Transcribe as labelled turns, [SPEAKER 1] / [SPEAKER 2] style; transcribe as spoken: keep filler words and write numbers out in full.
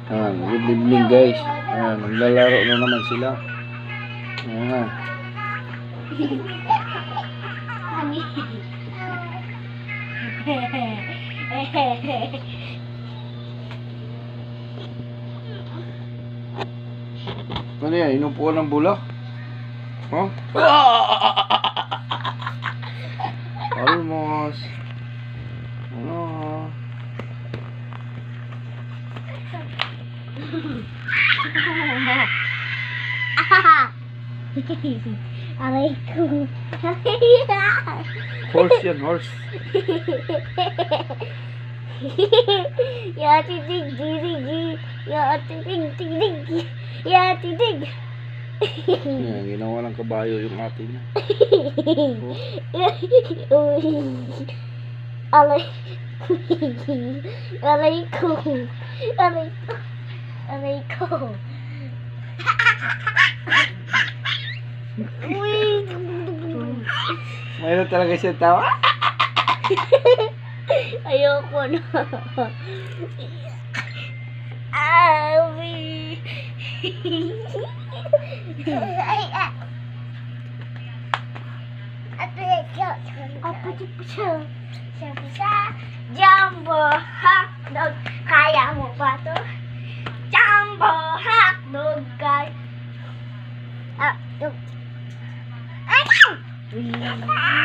[SPEAKER 1] Ayan, good evening guys. Ayan, naglalaro na naman sila. Ayan. Ano yan? Inupuan ng bulak? Huh? Almost. Ano?
[SPEAKER 2] Aray ko.
[SPEAKER 1] Horse yan, horse.
[SPEAKER 2] Ya titig titig. Ya titig titig. Ya titig.
[SPEAKER 1] Ayan, ginawa ng kabayo yung ate niya.
[SPEAKER 2] Aray. Aray ko. Aray ko. Aray ko. Uy.
[SPEAKER 1] Mayroon talaga siya tawa.
[SPEAKER 2] Ayoko na. Awi. Apa itu siya? Siya Jumbo hotdog. Kaya mo ba to? Jumbo hotdog. Kaya. Ah, ay!